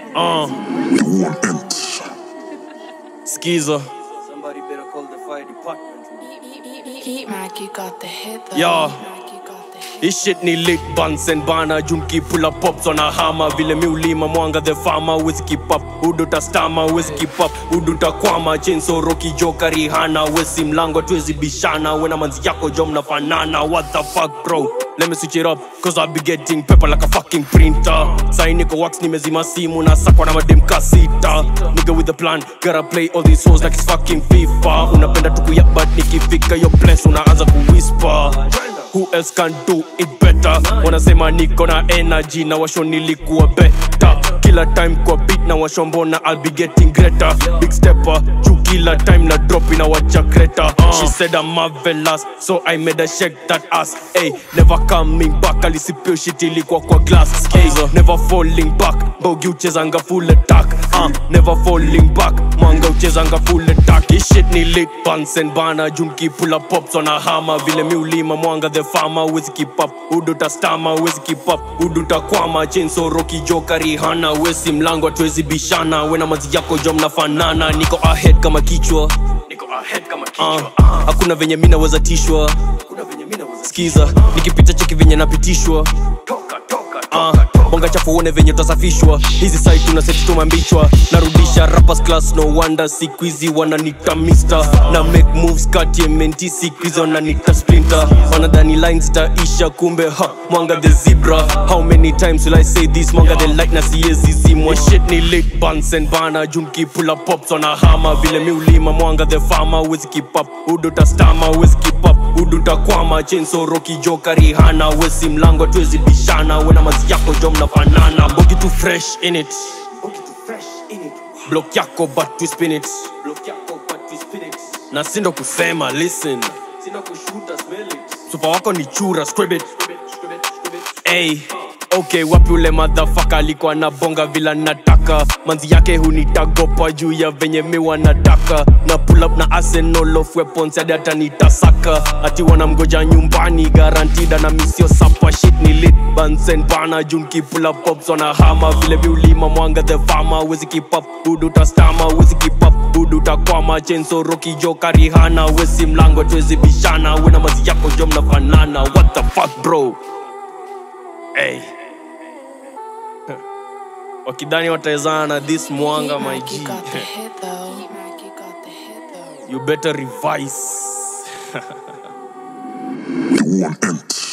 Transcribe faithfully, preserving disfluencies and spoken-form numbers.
Uh. We want ent. Skiza. Somebody better call the fire department. Maggie got the hit though. Yeah. This shit ni lit, BunSen BurNer. Junkie pull up pops on a hammer. Vile mi ulima mwanga the farmer. Wezi keep up, uduta stama. Wezi keep up, uduta kwama. Chainsaw Rocky Joker Rihanna. Wezi mlango tuwezi bishana. Wena manzi yako jom na fanana. What the fuck bro? Let me switch it up, cause I be getting paper like a fucking printer. Sai niko wax nimezima simu na sakwa na madem kasita. Nigga with a plan, gotta play all these hoes like it's fucking FIFA. Unapenda tuku ya but nikifika your place unaanza kuwhisper. Who else can do it better? Wanasema niko na energy na washo nilikuwa better. Kila time kwa beat na washo mbona I'll be getting greater. Big stepper, juu kila time na drop ina wacha kreta. She said I'm marvelous, so I made her shake that ass. Ay, never coming back, alisipio shit ilikuwa kwa glass. Ay, never falling back, bogi uchezanga full attack. uh, Never falling back, mwanga uchezanga full attack. This shit ni lit, BunSen BurNer. Junkie pull up pops on a hammer. Vile mi ulima mwanga the farmer. Wezi keep up, uduta stama. Wezi keep up, uduta kwama. Chainsaw Rocky Joker Rihanna. Wezi mlango tuwezi bishana. Wena mazi yako jom na fanana. Niko ahead kama kichwa, Niko ahead kama kichwa. uh, hakuna venye mina weza tishwa. Kuna venye mina weza Skiza, nikipita cheki venye napitishwa. toka toka Uh, toka toka. bonga chafu uone venye utasafishwa. Hizi side tuna seti tumambichwa. Narudisha rappers class, no wonder siku hizi wananita mister. Na make moves kati ya M T G, siku hizi wananita splinter. Wanadhani lines zitaisha kumbe ha, mwanga the zebra. How many times will I say this? Mwanga the light na siezi zimwa. Shit ni lit, BunSen BurNer. Junkie pull up pops on a hammer. Vile mi ulima mwanga the farmer. Wezi keep up, uduta stama. Wezi keep up, uduta kwama. Chainsaw Rocky Joker Rihanna. Wezi mlango tuwezi bishana. Wena mazi yako jom na fanana. Bogi too fresh in it, Okay, too fresh in it. block yako but we spin it. Block yako but we spin it. Na sindo kusema listen, Sina kushuta smell it. super wako ni chura scrib it. Scrib it, scrib it, scrib it. Ay, okay, wapi ule motherfucker alikuwa na bonga vila nataka. Manzi yake hunitagopa juu ya venye mi wanataka. Na pull up na arsenal of weapons hadi hata nitasaka. Ati wanamgoja nyumbani guaranteed na misio sapa. Shit ni lit, BunSen BurNer. Junkie pull up pops on a hammer. Vile viulima mwanga the farmer. Wezi keep up, uduta stama. Wezi keep up, uduta kwama. Chainsaw Rocky Joker Rihanna. Wezi mlango tuwezi bishana. Wena mazi yako jom na fanana. What the fuck bro? Hey, wakidani wataezana this mwanga my Maggie G. got the hit though. Maggie got the hit though. You better revise. We want ent.